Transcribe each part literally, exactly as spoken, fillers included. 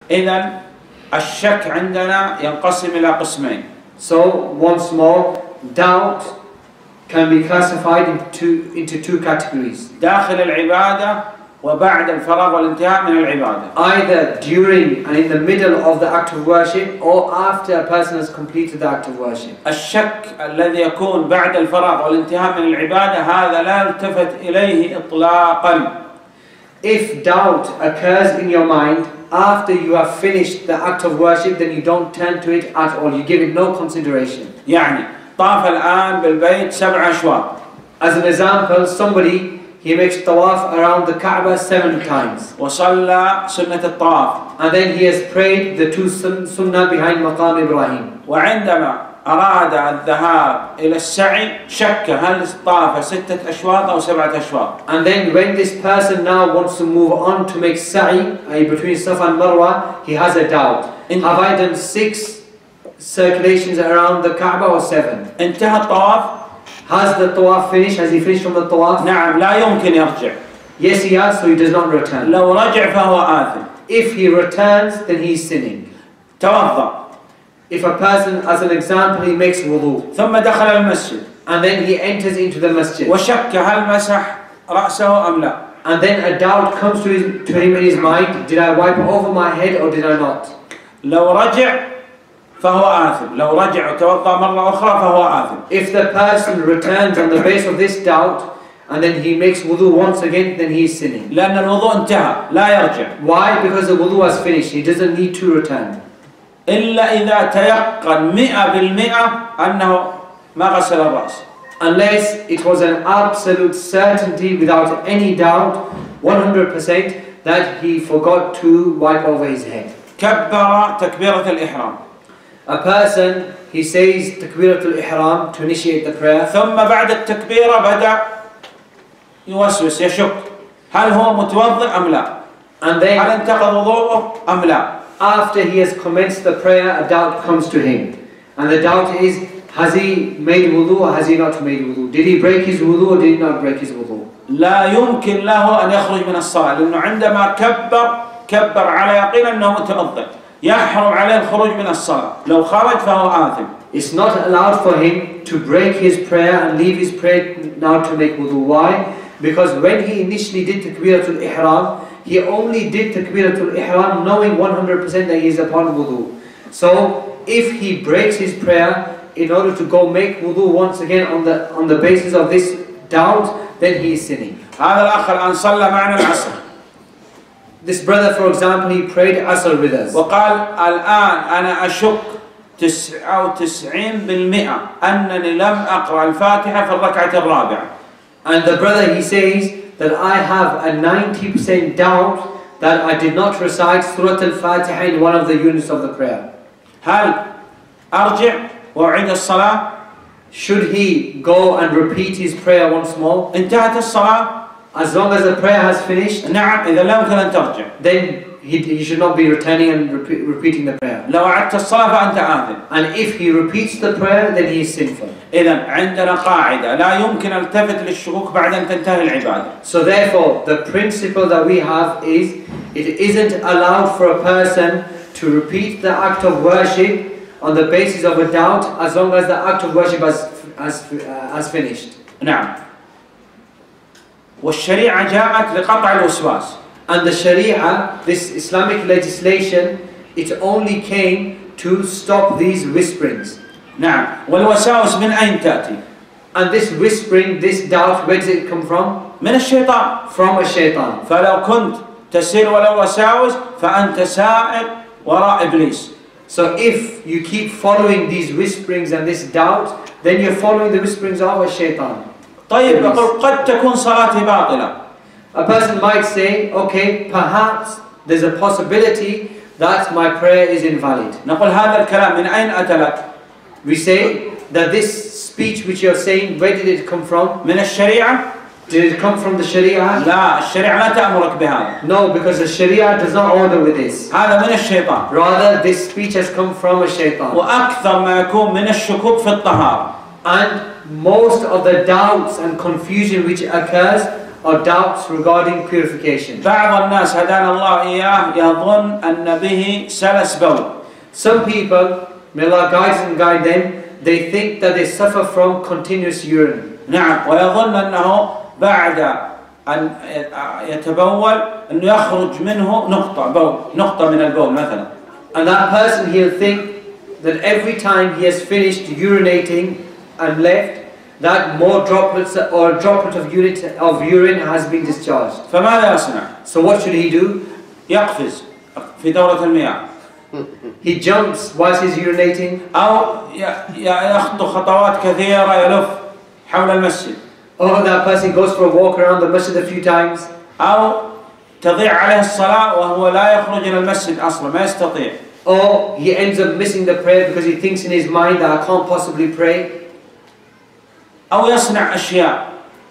إذن الشك عندنا ينقسم إلى قسمين. So once more, doubt can be classified into into two categories. داخل العبادة وبعد الفراغ والانتهاء من العبادة. Either during and in the middle of the act of worship, or after a person has completed the act of worship. الشك الذي يكون بعد الفراغ والانتهاء من العبادة هذا لا يلتفت إليه إطلاقا. If doubt occurs in your mind after you have finished the act of worship, then you don't turn to it at all. You give it no consideration. يعني طاف الآن بالبيت سبع أشواط. As an example, somebody he makes tawaf around the Kaaba seven times. وصلى سنة الطواف. And then he has prayed the two sun sunnah behind Maqam Ibrahim. وعندما أراد الذهاب إلى السعي شك هل طاف ستة أشواط أو سبعة أشواط. And then when this person now wants to move on to make sa'i between Safa and Marwa, he has a doubt. Have I done six circulations around the Kaaba or seven? انتهى الطواف. Has the tawaf finished? Has he finished from the tawaf? نعم لا يمكن يرجع. Yes, he has, so he does not return. لو رجع فهو آثم. If he returns, then he is sinning. توضأ. If a person, as an example, he makes wudu, ثم دخل المسجد. and then he enters into the masjid, وشك هل مسح رأسه أم لا. and then a doubt comes to, his, to him in his mind, did I wipe over my head or did I not? لو رجع فهو آثم. لو رجع وتوضأ مرة أخرى فهو آثم. If the person returns on the base of this doubt and then he makes wudu once again, then he is sinning. لأن الوضوء انتهى لا يرجع. Why? Because the wudu has finished. He doesn't need to return. إلا إذا تيقن مئة بالمئة أنه ما غسل الرأس. Unless it was an absolute certainty without any doubt, one hundred percent, that he forgot to wipe over his head. كبر تكبيرة الإحرام. A person, he says takbiratul ihram to initiate the prayer. ثم بعد التكبيرة بدأ يوسوس يشك هل هو متوضئ أم لا؟ And then هل انتقض وضوءه أم لا؟ after he has commenced the prayer, a doubt comes to him. And the doubt is, has he made wudu or has he not made wudu? Did he break his wudu or did he not break his wudu? لا يمكن له أن يخرج من الصلاة لأنه عندما كبر كبر على يقين أنه متوضئ. يحرم عليه الخروج من الصلاة. لو خرج فهو آثم. It's not allowed for him to break his prayer and leave his prayer now to make wudu. Why? Because when he initially did takbiratul ihram, he only did takbiratul ihram knowing one hundred percent that he is upon wudu. So if he breaks his prayer in order to go make wudu once again on the on the basis of this doubt, then he is sinning. هذا الأخ الآن صلى معنا العصر. This brother, for example, he prayed Asr with us. وقال الآن أنا أشك تسعة وتسعين بالمئة أنني لم أقرأ الفاتحة في الركعة الرابعة. And the brother, he says that I have a ninety percent doubt that I did not recite Surah Al-Fatiha in one of the units of the prayer. هل أرجع وأعيد الصلاة؟ Should he go and repeat his prayer once more? انتهت الصلاة؟ As long as the prayer has finished, نعم إذا لا يمكن أن ترجع. then he, he should not be returning and repeat, repeating the prayer. لو أعدت الصلاة فأنت آثم. And if he repeats the prayer, then he is sinful. إذا عندنا قاعدة لا يمكن أن التفت للشكوك بعد أن تنتهي العبادة. So therefore, the principle that we have is, it isn't allowed for a person to repeat the act of worship on the basis of a doubt as long as the act of worship has, has, uh, has finished. نعم. والشريعة جاءت لقطع الوسواس. And the Sharia, this Islamic legislation, it only came to stop these whisperings. نعم. والوساوس من أين تأتي؟ And this whispering, this doubt, where does it come from? من الشيطان. From a shaitan. فلو كنت تسير ولو وساوس فأنت سائر وراء إبليس. So if you keep following these whisperings and this doubt, then you're following the whisperings of a shaitan. طيب أقول قد تكون صلاتي باطلة. A person might say, okay, perhaps there's a possibility that my prayer is invalid. نقول هذا الكلام من أين أتى لك؟ We say that this speech which you're saying, where did it come from? من الشريعة؟ Did it come from the Sharia? لا الشريعة لا تأمرك بهذا. No, because the Sharia does not order with this. هذا من الشيطان. Rather, this speech has come from a shaitan. وأكثر ما يكون من الشكوك في الطهارة. And most of the doubts and confusion which occurs or doubts regarding purification. بعض الناس هدانا الله إياه يظن أن به سلس بول. Some people, may Allah guide and guide them, they think that they suffer from continuous urine. نعم، ويظن أنه بعد أن يتبول أنه يخرج منه نقطة بول، نقطة من البول مثلا. And that person, he'll think that every time he has finished urinating and left, that more droplets or a droplet of urine, of urine has been discharged. فماذا يصنع؟ So what should he do? يقفز في دورة المياه. He jumps whilst he's urinating. أو يخطو خطوات كثيرة يلف حول المسجد. Or that person goes for a walk around the masjid a few times. أو تضيع عليه الصلاة وهو لا يخرج إلى المسجد أصلا، ما يستطيع. Or he ends up missing the prayer because he thinks in his mind that I can't possibly pray. أو يصنع أشياء.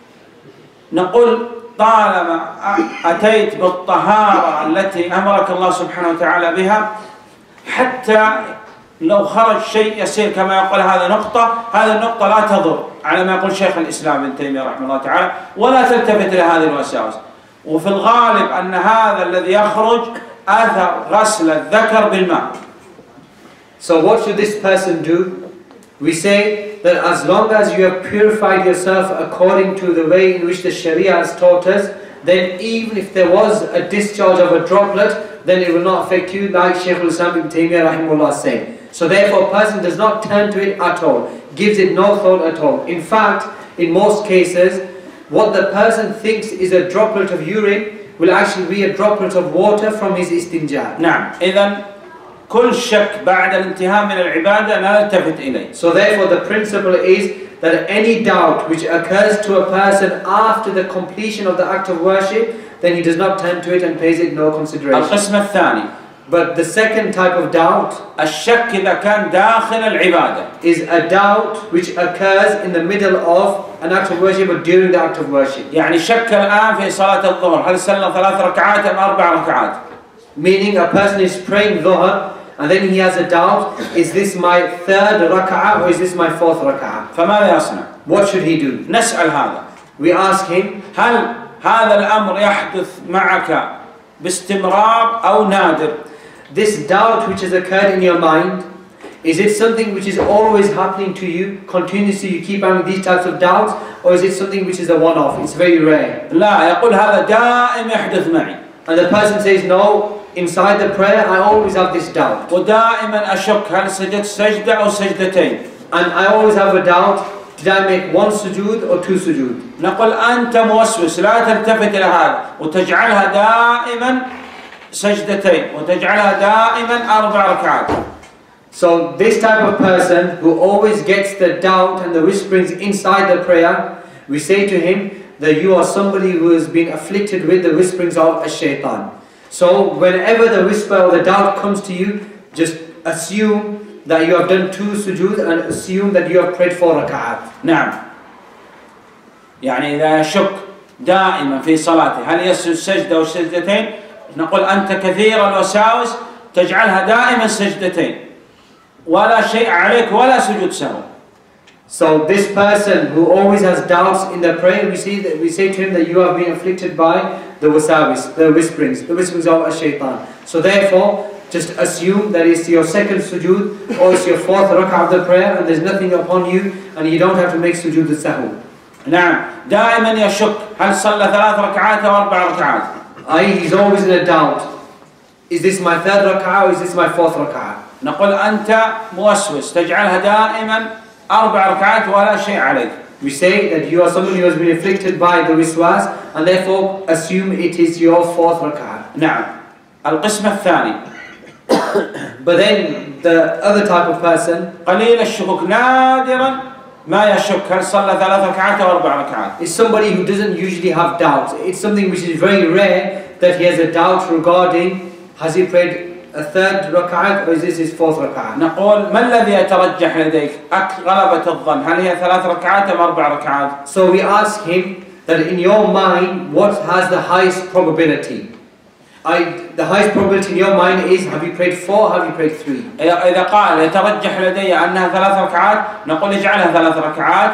نقول طالما أتيت بالطهارة التي أمرك الله سبحانه وتعالى بها، حتى لو خرج شيء يسير كما يقول هذا نقطة، هذه النقطة لا تضر، على ما يقول شيخ الإسلام ابن تيمية رحمه الله تعالى، ولا تلتفت إلى هذه الوساوس. وفي الغالب أن هذا الذي يخرج أثر غسل الذكر بالماء. So what should this person do? We say that as long as you have purified yourself according to the way in which the Sharia has taught us, then even if there was a discharge of a droplet, then it will not affect you, like Shaykh al-Islam ibn Taymiyyah rahimahullah said. So therefore a person does not turn to it at all, gives it no thought at all. In fact, in most cases, what the person thinks is a droplet of urine will actually be a droplet of water from his istinja. نعم، إذن كل شك بعد الانتهاء من العبادة لا نلتفت إليه. So therefore the principle is that any doubt which occurs to a person after the completion of the act of worship, then he does not turn to it and pays it no consideration. القسم الثاني. But the second type of doubt الشك إذا كان داخل العبادة. is a doubt which occurs in the middle of an act of worship or during the act of worship. يعني شك الآن في صلاة الظهر، هل صلى ثلاث ركعات أم أربع ركعات؟ Meaning a person is praying dhuhr and then he has a doubt, is this my third rak'ah or is this my fourth rak'ah? فماذا يصنع؟ What should he do? نسأل هذا. We ask him, هل هذا الأمر يحدث معك باستمرار أو نادر؟ this doubt which has occurred in your mind, is it something which is always happening to you, continuously you keep having these types of doubts, or is it something which is a one-off, it's very rare? لا، يقول هذا دائم يحدث معي. And the person says, no, inside the prayer I always have this doubt. ودائما أشك هل سجدت سجدة أو سجدتين. And I always have a doubt, did I make one sujood or two sujood? نقول أنت موسوس، لا تلتفت إلى هذا وتجعلها دائما سجدتين وتجعلها دائما أربع ركعات. So this type of person who always gets the doubt and the whisperings inside the prayer, we say to him that you are somebody who has been afflicted with the whisperings of a shaitan. So whenever the whisper or the doubt comes to you, just assume that you have done two sujood and assume that you have prayed four rak'at. نعم. يعني إذا يشك دائما في صلاته هل يسجد سجدة أو سجدتين، نقول أنت كثير الوساوس تجعلها دائما سجدتين ولا شيء عليك ولا سجود سهو. So this person who always has doubts in the prayer, we say that we say to him that you have been afflicted by the wasawis, the whisperings, the whisperings of a shaitan. So therefore, just assume that it's your second sujood or it's your fourth rak'ah of the prayer, and there's nothing upon you, and you don't have to make sujood al-sahw. نعم، دائما يشك هل صلى ثلاث ركعات أو أربع ركعات. I, he's always in a doubt. Is this my third rak'ah or is this my fourth rak'ah? نقول أنت موسوس تجعلها دائما أربع ركعات ولا شيء عليك. We say that you are somebody who has been afflicted by the wiswas, and therefore assume it is your fourth rak'ah. نعم. القسم الثاني. But then the other type of person, قليل الشكوك، نادرا ما يشك هل صلى ثلاث ركعات أو أربع ركعات. is somebody who doesn't usually have doubts. It's something which is very rare that he has a doubt regarding has he prayed a third rak'ah or is this his fourth rak'ah. نقول ما الذي يترجح لديك غلبة الظن، هل هي ثلاث ركعات أم أربع ركعات؟ So we ask him that in your mind what has the highest probability. I, the highest probability in your mind is, have you prayed four, have you prayed three? إذا قال يترجح لدي أنها ثلاث ركعات، نقول اجعلها ثلاث ركعات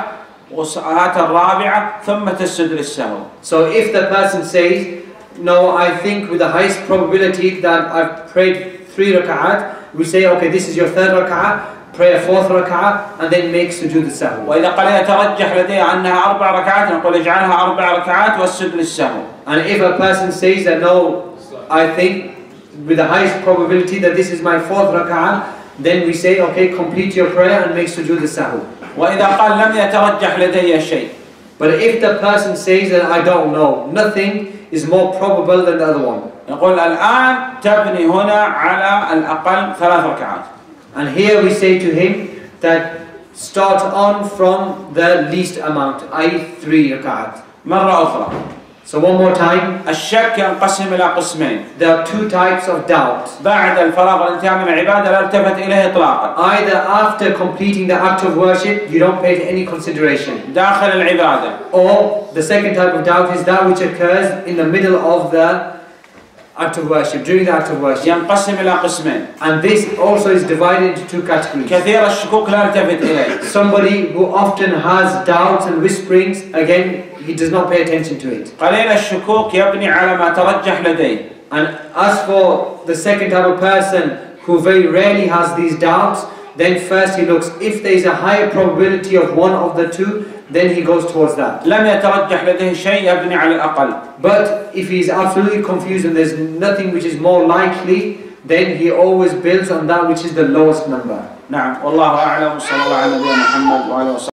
وأتى الرابعة ثم تسجد للسهو. So if the person says, no, I think with the highest probability that I've prayed three rak'at, we say, okay, this is your third rak'at, pray a fourth rak'at, and then make sujood al-sahw. وإذا قال يترجح لديه أنها أربع ركعات نقول اجعلها أربع ركعات واسجد للسهو. And if a person says that, no, I think with the highest probability that this is my fourth rak'at, then we say, okay, complete your prayer and make sujood al-sahw. وإذا قال لم يترجح لدي شيء. But if the person says that I don't know, nothing is more probable than the other one. نقول الآن تبني هنا على الأقل ثلاث ركعات. And here we say to him that start on from the least amount, that is three rak'at. مرة أخرى. So one more time. الشك ينقسم إلى قسمين. There are two types of doubt. بعد الفراغ والانتهاء من العبادة لا التفت إليه إطلاقا. Either after completing the act of worship, you don't pay it any consideration. داخل العبادة. Or the second type of doubt is that which occurs in the middle of the act of worship, during the act of worship. ينقسم إلى قسمين. And this also is divided into two categories. كثير الشكوك لا التفت إليه. Somebody who often has doubts and whisperings, again, he does not pay attention to it. قليل الشكوك يبني على ما ترجح لديه. And as for the second type of person who very rarely has these doubts, then first he looks, if there is a higher probability of one of the two, then he goes towards that. لم يترجح لديه شيء يبني على الأقل. But if he is absolutely confused and there's nothing which is more likely, then he always builds on that which is the lowest number. نعم والله أعلم. صلى الله على نبينا محمد وعلى